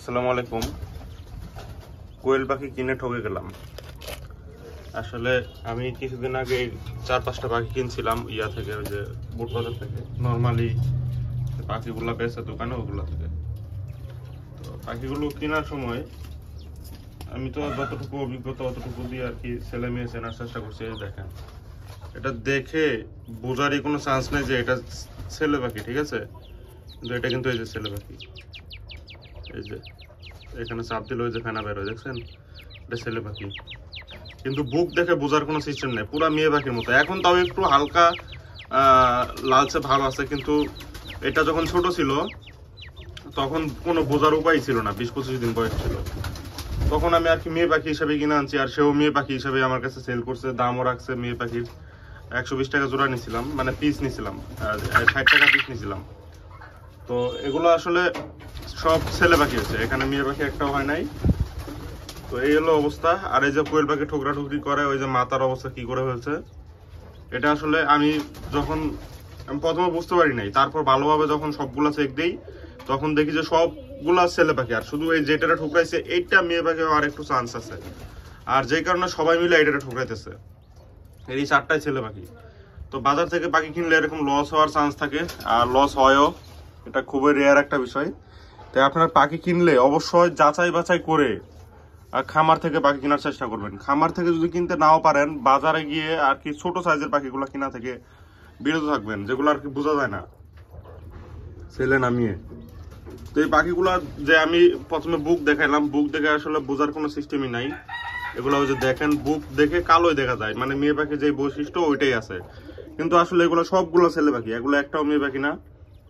আসসালামু আলাইকুম। কোয়েল পাখি কিনে ঠকে গেলাম। আসলে আমি কিছুদিন আগে 4-5টা পাখি কিনছিলাম ইয়া থেকে, ওই যে বুটবাজার থেকে, নর্মালি পাখিগুলো বেচে দোকানে, ওগুলো থেকে। তো পাখিগুলো কেনার সময় আমি তো যতটুকু অভিজ্ঞতা অতটুকু দিয়ে আর কি ছেলে মেয়ে চেনার চেষ্টা করছি। দেখেন, এটা দেখে বোঝারই কোনো চান্স নেই যে এটা ছেলে পাখি, ঠিক আছে? কিন্তু এটা কিন্তু এই যে ছেলে পাখি, এই যে এখানে চাপ দিলে ওই যে ফেনা বের হয়, দেখছেন? এটা ছেলে পাখি। কিন্তু বুক দেখে বোঝার কোনো সিস্টেম নেই, পুরা মেয়ে পাখির মতো। এখন তাও একটু হালকা লালচে ভাব আছে, কিন্তু এটা যখন ছোট ছিল তখন কোনো বোঝার উপায় ছিল না। 20-25 দিন বয়স ছিল তখন। আমি আর কি মেয়ে পাখি হিসাবে কিনে আনছি, আর সেও মেয়ে পাখি হিসাবে আমার কাছে সেল করছে। দামও রাখছে মেয়ে পাখির 120 টাকা জোড়া নিছিলাম, মানে পিস নিছিলাম, 60 টাকা পিস নিছিলাম। তো এগুলো আসলে সব ছেলে পাখি হচ্ছে, এখানে মেয়ে পাখি একটাও হয় নাই। তো এই হলো অবস্থা। আর এই যে কোয়েল পাখি ঠোকরা ঠুকরি করে, ওই যে মাথার অবস্থা কি করে হয়েছে, এটা আসলে আমি প্রথমে বুঝতে পারি নাই। তারপর ভালোভাবে যখন সবগুলা চেক দেই তখন দেখি যে সবগুলা ছেলে পাখি, আর শুধু এই যেটা ঠুকরাইছে এইটা মেয়ে পাখি হওয়ার একটু চান্স আছে। আর যেই কারণে সবাই মিলে এইটা ঠুকরাইতেছে, এই 4টাই ছেলে পাখি। তো বাজার থেকে পাখি কিনলে এরকম লস হওয়ার চান্স থাকে, আর লস হয়ও। এটা খুবই রেয়ার একটা বিষয়। তাই আপনারা পাখি কিনলে অবশ্যই যাচাই বাছাই করে আর খামার থেকে পাখি কেনার চেষ্টা করবেন। খামার থেকে যদি কিনতে নাও পারেন, বাজারে গিয়ে আর কি ছোট সাইজের পাখিগুলো কিনা থেকে বিরত থাকবেন, যেগুলো আর কি বোঝা যায় না ছেলে না মেয়ে। তো এই পাখিগুলা যে আমি প্রথমে বুক দেখাইলাম, বুক দেখে আসলে বোঝার কোনো সিস্টেমই নাই। এগুলো যে দেখেন, বুক দেখে কালোই দেখা যায়, মানে মেয়ে পাখি যে বৈশিষ্ট্য ওইটাই আছে। কিন্তু আসলে এগুলো সবগুলো ছেলে পাখি, এগুলো একটাও মেয়ে পাখি না।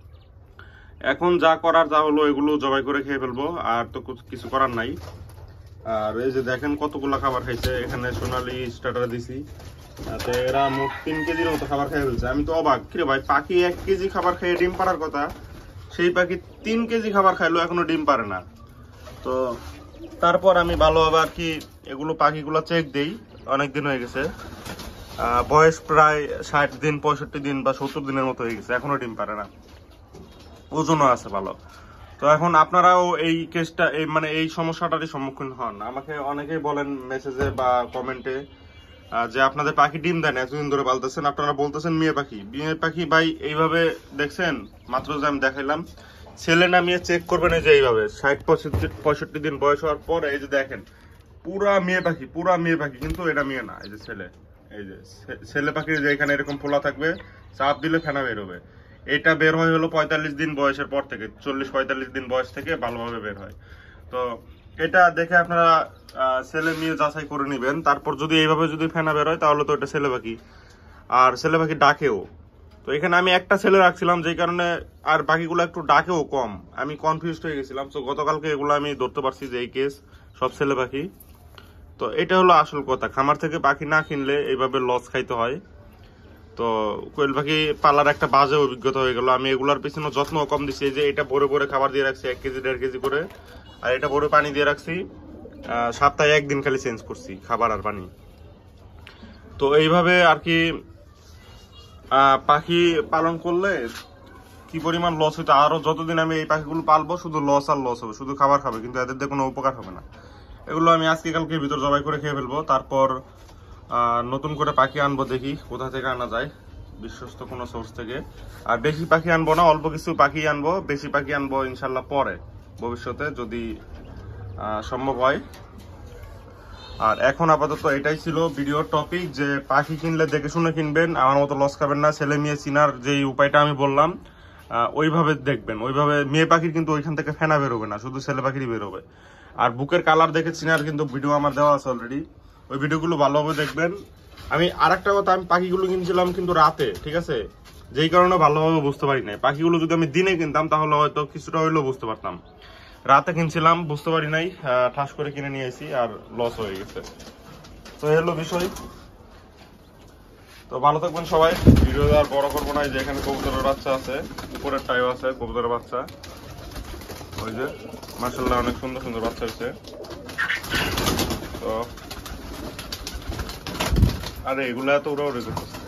এখন যা করার তা হলো এগুলো জবাই করে খেয়ে ফেলবো, আর তো কিছু করার নাই। আর এই যে দেখেন কতগুলা খাবার খাইছে। এখানে সোনালি স্টার্টার দিছি, তো এরা মোট 3 কেজির মতো খাবার খেয়ে ফেলছে। আমি তো অবাক, কিরে ভাই, পাখি 1 কেজি খাবার খেয়ে ডিম পাড়ার কথা, সেই পাখি 3 কেজি খাবার খাইলো, এখনো ডিম পারে না। তো তারপর আমি ভালোভাবে আর কি এগুলো পাখিগুলো চেক দেই। অনেকদিন হয়ে গেছে, বয়স প্রায় 60 দিন, 65 দিন বা 70 দিনের মতো হয়ে গেছে, এখনো ডিম পারে না, ওজনও আছে ভালো। তো এখন আপনারাও এই কেসটা, এই সমস্যাটারই সম্মুখীন হন। আমাকে অনেকেই বলেন মেসেজে বা কমেন্টে যে আপনাদের পাখি ডিম দেন, এতদিন ধরে পালতেছেন, আপনারা বলতেছেন মেয়ে পাখি। মেয়ে পাখি ভাই এইভাবে দেখছেন, মাত্র যে আমি দেখাইলাম, ছেলে না মেয়ে চেক করবেন। এই যে এইভাবে 60-65 দিন বয়স হওয়ার পর এই যে দেখেন পুরা মেয়ে পাখি, পুরা মেয়ে পাখি, কিন্তু এটা মেয়ে না। এই যে ছেলে, এই যে ছেলে পাখির যে এখানে এরকম ফোলা থাকবে, চাপ দিলে ফেনা বের হবে। এটা বের হয় হলো 45 দিন বয়সের পর থেকে, 40-45 দিন বয়স থেকে ভালোভাবে বের হয়। তো এটা দেখে আপনারা ছেলে মেয়ে যাচাই করে নিবেন। তারপর যদি এইভাবে যদি ফেনা বের হয় তাহলে তো এটা ছেলে পাখি। আর ছেলে পাখি ডাকেও। তো এখানে আমি একটা ছেলে রাখছিলাম, যেই কারণে আর বাকিগুলো একটু ডাকেও কম, আমি কনফিউজড হয়ে গেছিলাম। তো গতকালকে এগুলো আমি ধরতে পারছি যে এই কেস সব ছেলে পাখি। তো এটা হলো আসল কথা, খামার থেকে পাখি না কিনলে এইভাবে লস খাইতে হয়। তো কোয়েল পাখি পালার একটা বাজে অভিজ্ঞতা হয়ে গেল। আমি এগুলার পিছনে যত্ন কম দিচ্ছি। এই যে এটা ভরে ভরে খাবার দিয়ে রাখছি 1 কেজি 1.5 কেজি করে, আর এটা ভরে পানি দিয়ে রাখছি। সপ্তাহে 1 দিন খালি চেঞ্জ করছি খাবার আর পানি। তো এইভাবে আর কি পাখি পালন করলে কি পরিমাণ লস হইতো। আরো যতদিন আমি এই পাখিগুলো পালবো শুধু লস আর লস হবে, শুধু খাবার খাবে, কিন্তু এদের দিয়ে কোনো উপকার হবে না। এগুলো আমি আজকে কালকে ভিতর জবাই করে খেয়ে ফেলবো। তারপর নতুন করে পাখি আনবো, দেখি কোথা থেকে আনা যায়, বিশ্বস্ত কোনো সোর্স থেকে। আর বেশি পাখি আনবো না, অল্প কিছু পাখি আনবো। বেশি পাখি আনবো ইনশাল্লাহ পরে, ভবিষ্যতে যদি সম্ভব হয়। আর এখন আপাতত এটাই ছিল ভিডিওর টপিক, যে পাখি কিনলে দেখে শুনে কিনবেন, আমার মতো লস খাবেন না। ছেলে মেয়ে চিনার যে উপায়টা আমি বললাম ওইভাবে দেখবেন। ওইভাবে মেয়ে পাখির কিন্তু ওইখান থেকে ফেনা বেরোবে না, শুধু ছেলে পাখিরই বেরোবে। আর বুকের কালার দেখে চিনার কিন্তু ভিডিও আমার দেওয়া আছে অলরেডি, ওই ভিডিওগুলো ভালোভাবে দেখবেন। আমি আরেকটা কথা, আমি পাখিগুলো কিনছিলাম কিন্তু রাতে, ঠিক আছে, যেই কারণে ভালোভাবে বুঝতে পারি নাই। পাখিগুলো যদি আমি দিনে কিনতাম তাহলে হয়তো কিছুটা হইলেও বুঝতে পারতাম। রাতে কিনছিলাম, বুঝতে পারি নাই, ঠাস করে কিনে নিয়ে আসি আর লস হয়ে গেছে। তো এই হলো বিষয়। তো ভালো থাকবেন সবাই, ভিডিও আর বড় করবো না। যে এখানে কবুতরের বাচ্চা আছে, উপরের টাইও আছে কবুতরের বাচ্চা, ওই যে মাশাআল্লাহ অনেক সুন্দর সুন্দর বাচ্চা হয়েছে। তো আরে এগুলা তো ওরাও রেকর্ড করছে।